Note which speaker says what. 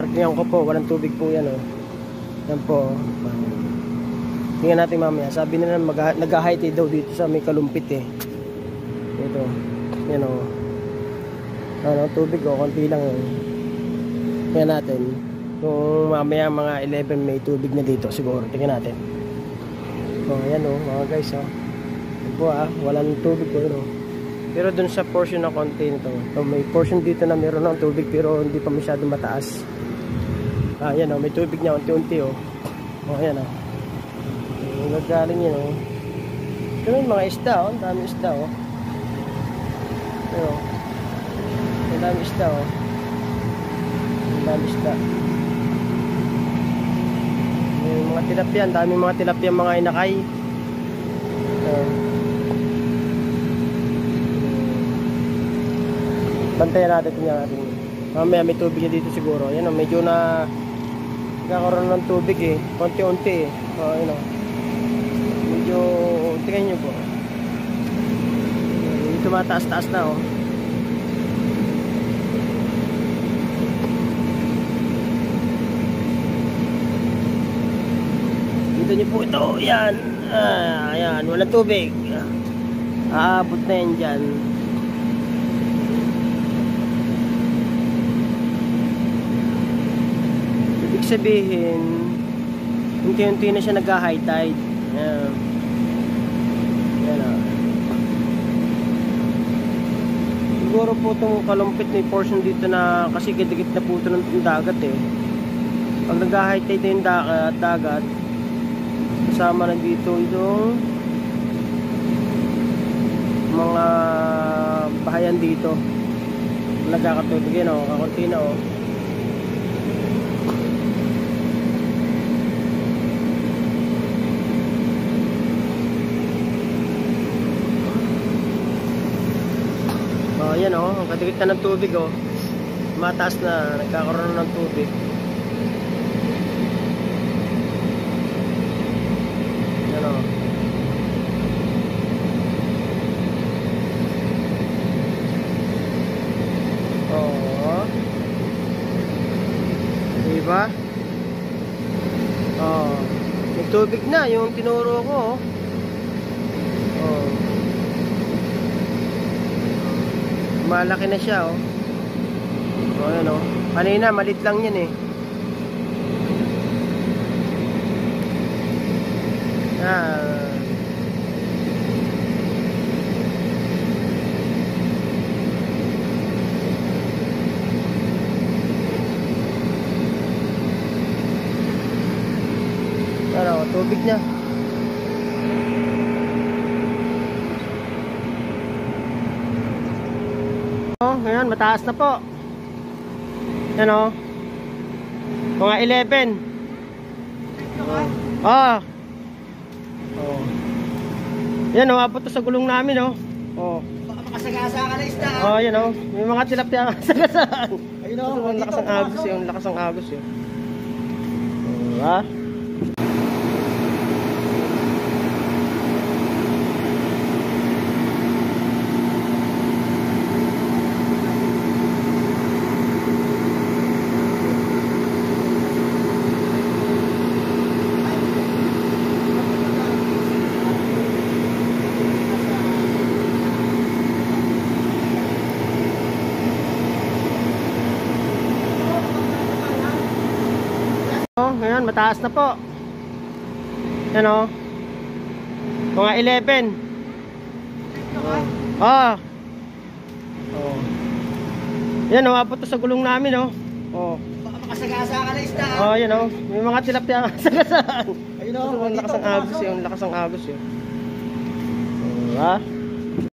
Speaker 1: Tingnan ko po, walang tubig po yan oh. Yan po. Tingnan natin mamaya. Sabi nila nag-high tide daw dito sa may Kalumpit eh. Ito. Yan oh. Ano, tubig oh, konti lang eh. Tingnan natin. Kung mamaya mga 11 may tubig na dito siguro. Tingnan natin. Oh, yan oh, mga guys oh. Yan po ah, walang tubig po oh. Pero dun sa portion na konti nito, so, may portion dito na meron ng tubig pero hindi pa masyadong mataas. Ah, yan oh, may tubig niya unti-unti oh. Oh, yan oh. Nagagaling yun oh. Ito yung mga isda oh, ang dami isda oh. Ito oh. Ang dami isda oh. Ang dami isda. Yung mga tilapia, ang dami mga tilapia mga inakay. Bantayan natin tingnan natin. Mamaya may tubig na dito siguro. Yan o, medyo na nagkakaroon ng tubig eh. Konti-unti eh. O, yun o. Medyo, tingnan nyo po. Medyo mataas-taas na o. Dito nyo po ito. Yan. Ayan, walang tubig. Aabot na yan dyan. Sabihin unti-unti na siya nag-high tide. Ayan. Ayan o. Siguro po itong Kalumpit may portion dito na kasi gitgit na po ito ng dagat eh. Pag nag-high tide na yung dagat kasama na dito itong mga bahayan dito nagkakatubig yun o, kakunti na o. Ayan o, ang katigit na ng tubig o. Mataas na, nagkakaroon ng tubig. Ayan o. Oo. Diba? Oo. May tubig na, yung tinuro ko o. Oo. Malaki na siya oh. Oh, yan oh. Kanina malit lang yan eh. Ano, tubig niya. Ngayon, mataas na po. Yan o. Mga 11. Oh. Yan o, abot to sa gulong namin o. Oh.
Speaker 2: Baka makasagasa ka na isda.
Speaker 1: Oh, yan o. May mga tilapia kasagasaan.
Speaker 2: Ayun o.
Speaker 1: Ang lakas ng agos yun. Ang lakas ng agos yun. Diba? Ngayon, mataas na po. Yan o. Mga 11. Oh. Oh. Yan o, abot to sa gulong namin o. Oh.
Speaker 2: Baka makasagasa ka na isda.
Speaker 1: Oh, yan o. May mga tilapia kasagasaan.
Speaker 2: Ayun o.
Speaker 1: Ang lakas ng agos yun. Ang lakas ng agos yun. Diba?